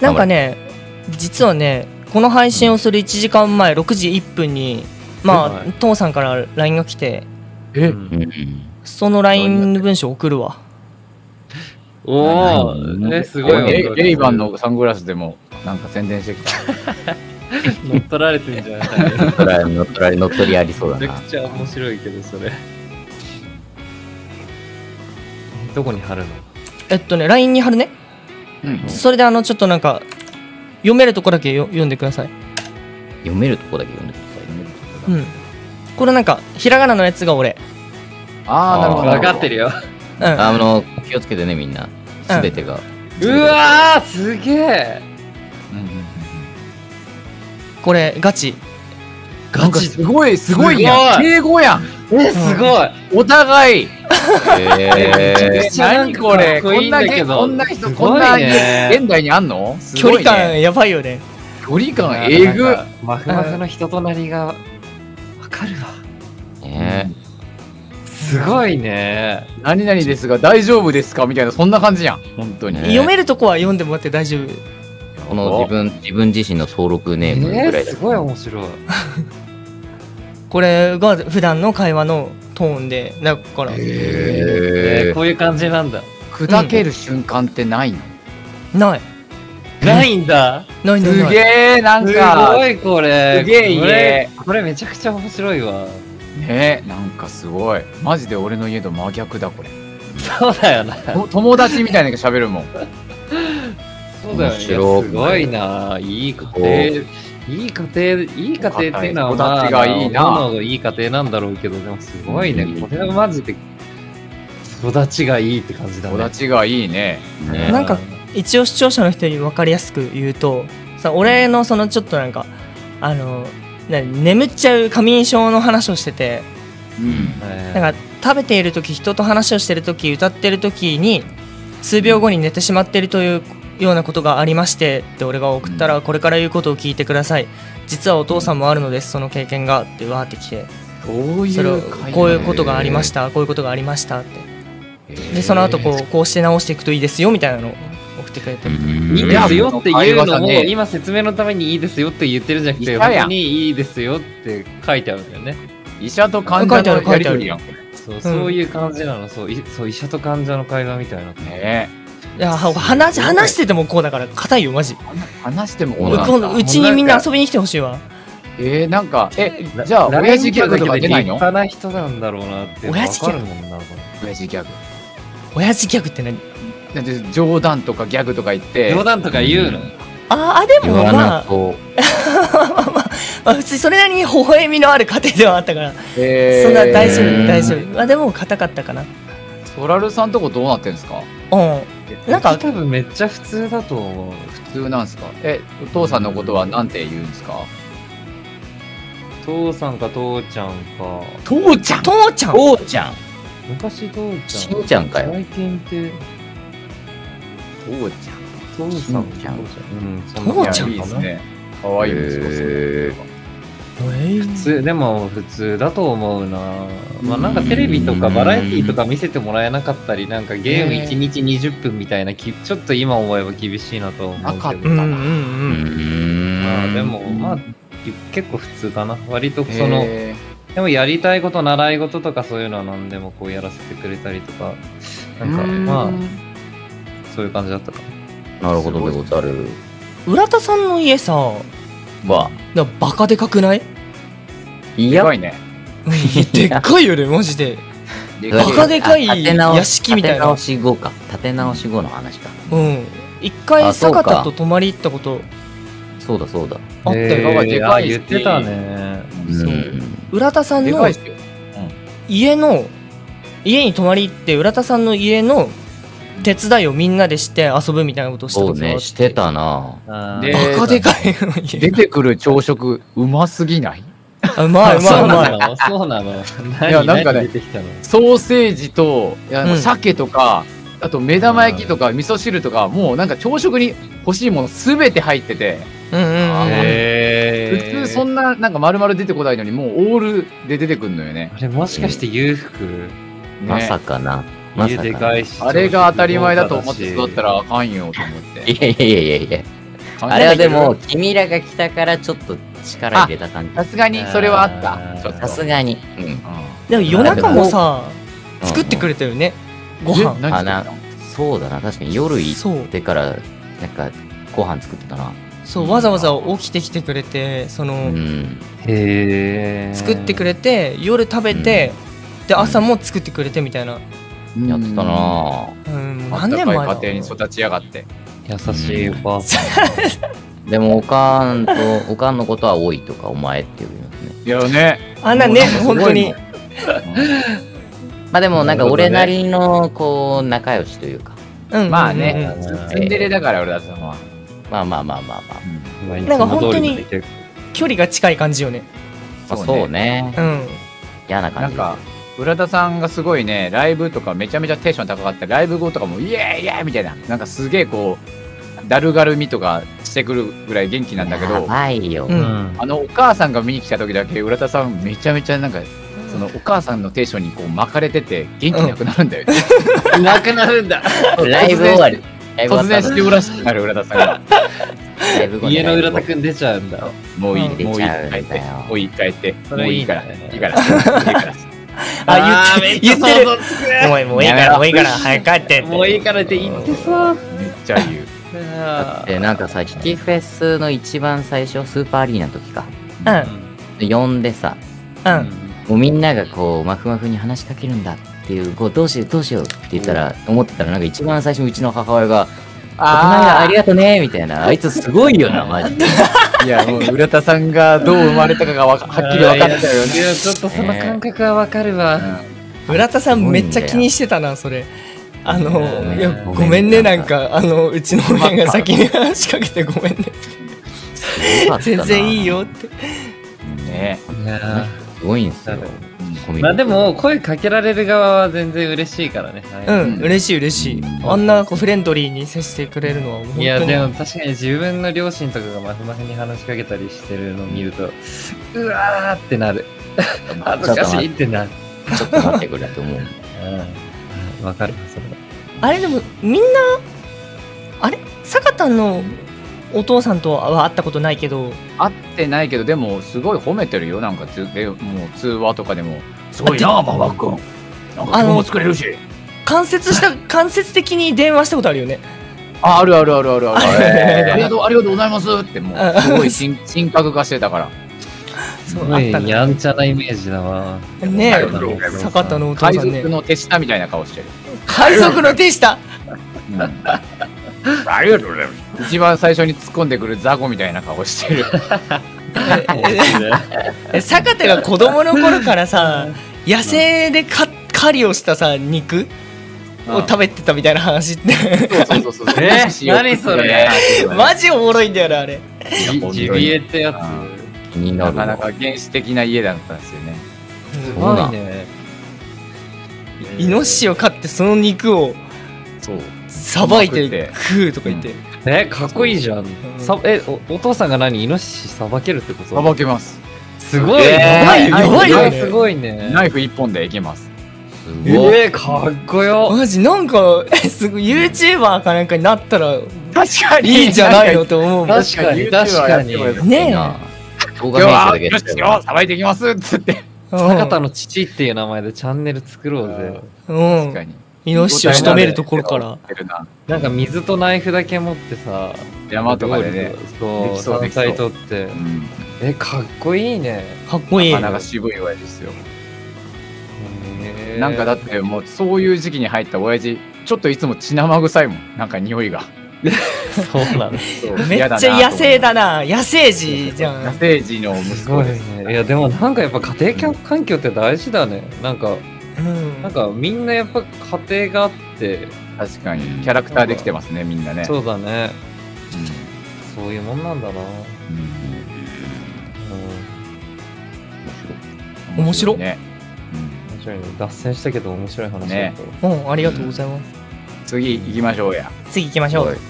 なんかね、実はね、この配信をする1時間前、6時1分に、まあ、父さんから LINE が来て、その LINE の文章送るわ。 おお、すごい。 レイバンのサングラスでも、なんか宣伝してきた。 乗っ取られてんじゃない乗っ取りありそうだな。 めちゃくちゃ面白いけど、それ。どこに貼るの ？LINE に貼るね。それでちょっとなんか、読めるとこだけ読んでください。 読めるとこだけ読んでください。 うん。これなんか、ひらがなのやつが俺。 ああ、なるほど。 分かってるよ。 気をつけてね、みんな。すべてが。 うわー、すげえ。 これ、ガチ。 すごいやん。敬語やん。 すごい。 お互い。 何これ。 こんな人、こんな現代にあんの？ 距離感やばいよね。 距離感えぐ。 マフマフの人となりがわかるわ。すごいね。 何々ですが大丈夫ですかみたいな、そんな感じやん。本当に。 読めるとこは読んでもらって大丈夫。 この自分自身の登録ネームぐらいだ。 すごい面白い。 これが普段の会話のトーンで、だから。 こういう感じなんだ。 砕ける瞬間ってないの？ ない。 ないんだ。 ないすげえ、なんか。 すごいこれ。 すげえ家。 これめちゃくちゃ面白いわ。 ねえ、なんかすごい。マジで俺の家と真逆だ、これ。 そうだよな。 友達みたいなのが喋るもん。 そうだよね。すごいな。いい家庭。いい家庭っていうのは、まあ、 がいいな。 いい家庭なんだろうけど、でもすごいね。これはマジで育ちがいいって感じだね。 育ちがいいね。 なんか一応視聴者の人に分かりやすく言うと、さ、俺のそのちょっとなんか眠っちゃう過眠症の話をしてて、なんか食べている時、人と話をしている時、歌っている時に数秒後に寝てしまっているというようなことがありましてって俺が送ったら、これから言うことを聞いてください、実はお父さんもあるのです、その経験がってわーってきて、それをこういうことがありました、こういうことがありましたって、でその後こうして直していくといいですよみたいなのを送ってくれて、 いいですよっていうのも今説明のためにいいですよって言ってるんじゃなくて、本当にいいですよって書いてあるんだよね。 医者と患者のやり取りやん。 そういう感じなの。そう医者と患者の会話みたいな。 いや、話しててもこうだから硬いよマジ。 話してもこうだから。 うちにみんな遊びに来てほしいわ。 なんかじゃあ親父ギャグとか出ないの？ 立派な人なんだろうなって分かるもんな。 親父ギャグ。 親父ギャグって何？ だって冗談とかギャグとか言って。 冗談とか言うの？ でもまあ普通それなりに微笑みのある家庭ではあったから、そんな大丈夫。でも硬かったかな。 ソラルさんとこどうなってんですか？ なんか多分めっちゃ普通だと思う。 普通なんですか？お父さんのことはなんて言うんですか？ 父さんか父ちゃんか。 父ちゃん。 昔父ちゃん。 しんちゃんかよ。 最近って父ちゃん。 父さんちゃん。 父ちゃんいいですね。可愛いですよ。 普通、でも普通だと思うな。まあなんかテレビとかバラエティとか見せてもらえなかったり、なんかゲーム1日20分みたいな、ちょっと今思えば厳しいなと思うけど。 なかったな。 まあでもまあ結構普通かな。割とそのでもやりたいこと、習い事とかそういうのは何でもこうやらせてくれたりとか、なんかまあそういう感じだったかな。なるほどでござる。 浦田さんの家さバカでかくない？ でかいね。 でっかいよねマジで。バカでかい屋敷みたいな。 立て直し後の話か。 一回坂田と泊まり行ったこと。 そうだあったよ。 言ってたね。 浦田さんの家に泊まり行って、浦田さんの家の手伝いをみんなでして遊ぶみたいなことをしたことがあって。 してたな。 バカでかい出てくる朝食うますぎない？ うまい。 そうなの。 いやなんかね、ソーセージと鮭とか、あと目玉焼きとか味噌汁とか、もうなんか朝食に欲しいものすべて入ってて、普通そんななんか丸々出てこないのに、もうオールで出てくるのよね。 あれもしかして裕福？ まさかな。 家でかいし。 あれが当たり前だと思って育ったらあかんよと思って。 いや。 あれはでも、君らが来たからちょっと力入れた感じ。 さすがに、それはあった。 さすがに。 でも夜中もさ、作ってくれたよね。ご飯。 そうだな、確かに夜行ってから、なんか、ご飯作ってたな。 そう、わざわざ起きてきてくれて、その、作ってくれて、夜食べて、で、朝も作ってくれてみたいな。 やってたな。 何年前だ。家庭に育ちやがって。 優しいお母さん。でも、おかんのことは多いとか、お前って呼びますね。 いやね。 あんなね、本当に。 まあでも、なんか俺なりの、こう、仲良しというか。 まあね、ツンデレだから、俺だったのは。 まあ。 なんか本当に距離が近い感じよね。 そうね。嫌な感じ。 なんか、浦田さんがすごいね、ライブとかめちゃめちゃテンション高かった。ライブ後とかもイエーイイエーイみたいな。なんかすげえこう、だるがるみとかしてくるぐらい元気なんだけど、お母さんが見に来た時だけ浦田さんめちゃめちゃなんか、そのお母さんのテンションにこう巻かれてて元気なくなるんだよね。 なくなるんだ。 ライブ終わり。 突然しておらしくなる浦田さんが。 家の浦田くん出ちゃうんだ。 もういい、もういい、帰って。もういい、帰って。もういいから。いいから。 言ってる。もういいから、もういいから、早く帰って。 もういいからって言ってさ。 めっちゃ言う。 だってなんかさ、キキフェスの一番最初、スーパーアリーナの時か。呼んでさ、もうみんながこう、まふまふに話しかけるんだっていう、こう、どうしようって言ったら、思ってたら、なんか一番最初にうちの母親が、ありがとねみたいな、あいつすごいよな、マジで。 いや、もう浦田さんがどう生まれたかがはっきり分かったよね。 いや、ちょっとその感覚は分かるわ。 浦田さんめっちゃ気にしてたな、それ。いや、ごめんね、なんか、うちの親が先に話しかけてごめんね。全然いいよって。 ね。 すごいんすよ。 まあでも声かけられる側は全然嬉しいからね。 嬉しい。あんなフレンドリーに接してくれるのは本当に。 いやでも確かに自分の両親とかがまふまふに話しかけたりしてるのを見ると、うわーってなる。恥ずかしいってなる。 ちょっと待ってくれって思う。 わかるそれ。 あれでもみんなあれ坂田のお父さんとは会ったことないけど。 会ってないけど、でもすごい褒めてるよ。なんかもう通話とかでもすごいな、馬場君。なんか今日も作れるし。 間接的に電話したことあるよね。 ある。ありがとうございますってもうすごい神格化してたから。 すごいやんちゃなイメージだわ。 ねえ、坂田のお父さんね。 海賊の手下みたいな顔してる。 海賊の手下。 ありがとうございます。一番最初に突っ込んでくる雑魚みたいな顔してる。 坂田が子供の頃からさ、野生で狩りをしたさ肉を食べてたみたいな話って。 そう。 何それ。 マジおもろいんだよなあれ。 ジビエってやつ。 なかなか原始的な家だったんですよね。 すごいね。 イノシシを飼ってその肉をさばいて食うとか言って。 かっこいいじゃん。お父さんが何イノシシさばけるってこと？ さばけます。 すごい。 やばいよね。 すごいね。 ナイフ一本でいけます。 かっこよ。 マジなんかすごい YouTuber かなんかになったら確かにいいんじゃないのと思う。 確かにねえ。 今日はよしよさばいていきますっつって。 坂田の父っていう名前でチャンネル作ろうぜ。 確かに。 イノシシを仕留めるところから。 なんか水とナイフだけ持ってさ、 山とかでね、 そう山菜取って、かっこいいね。 かっこいい。 鼻が渋い親父ですよ。なんかだってもうそういう時期に入った親父、ちょっといつも血生臭いもん。なんか匂いが。 そうなの。 めっちゃ野生だな。野生児じゃん。 野生児の息子ですね。いやでもなんかやっぱ家庭環境って大事だね。なんかみんなやっぱ家庭があって、 確かにキャラクターできてますねみんなね。 そうだね。そういうもんなんだな。 面白いね。面白いね。脱線したけど面白い話だった。 ありがとうございます。 次行きましょうや。 次行きましょう。